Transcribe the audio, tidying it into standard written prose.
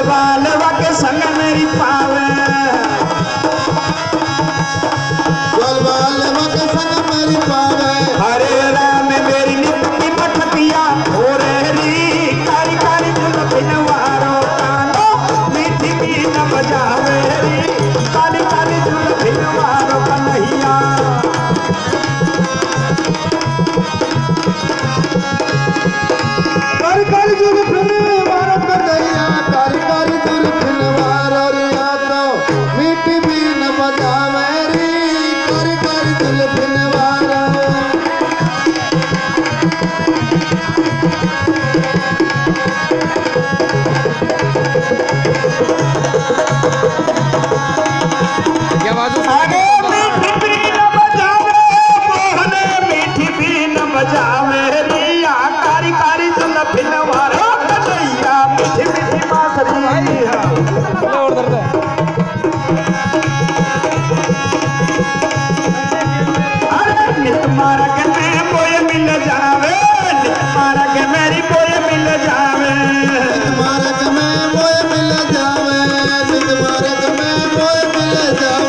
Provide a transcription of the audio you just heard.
बालवा के संग मेरी पावे बालवा के संग मेरी पावे हरे राम मेरी नित की पठतिया हो री कारी कारी जुल्फिन वारो कानो मीठी भी न बजावे री कारी कारी जुल्फिन वारो कन्हैया कारी कारी जुल्फिन वारो कन्हैया कारी कारी जुल्फिन वारो रिया तो मीठी भी न बजावे री कारी कारी जुल्फिन वारो आगे मीठी भी न बजावे मोहने मीठी भी न बजावे रिया कारी कारी जुल्फिन वारो कन्हैया मीठी मीठी बांसुरिया नित मार्ग में बोए मिल जावे नित मार्ग मेरी बोए मिल जावे मार्ग में मोय मिल जावे नित मार्ग में मोय मिल जावे